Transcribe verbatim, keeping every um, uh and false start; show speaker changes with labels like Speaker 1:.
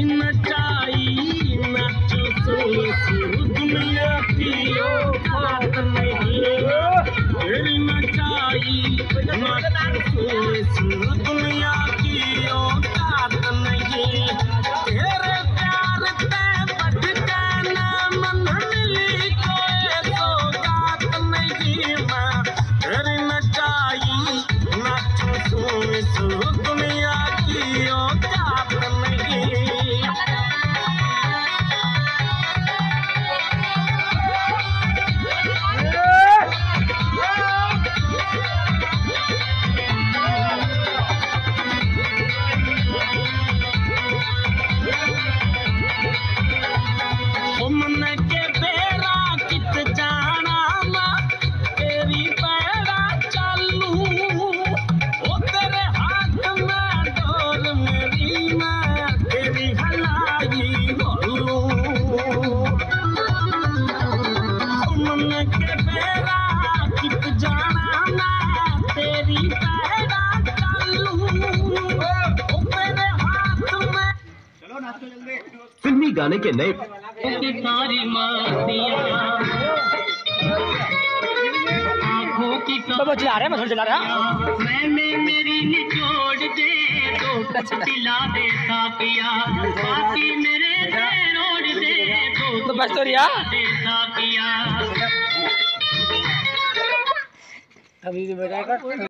Speaker 1: नचाई नच दुनिया की औकात नहीं, तेरी नचाई नच दुनिया की औकात नहीं, तेरे प्यार ते बढ़ के ना मन मिली कोई सौगात नहीं, मैं तेरी नचाई नच दुनिया की औकात नहीं। मन के बेरा कित जाना मां तेरी पैड़ा चालू, ओ तेरे हाथ में डोर मेरी मैं तेरी हलाई बोलू, मन के बेरा कित जाना मैं तेरी पैड़ा चालू, ओ तेरे हाथ में। चलो नाचो जल्दी।
Speaker 2: फिल्मी गाने के नए
Speaker 1: सारी आँखों की
Speaker 3: तो चला रहा है, मैं थोड़ा चला रहा
Speaker 1: मैंने मेरी निचोड़ दे दो पिला दे साकिया, बाकी मेरे से रोड दे दो
Speaker 3: तो बस तो रिया
Speaker 1: दे साकिया।
Speaker 3: अभी बैठा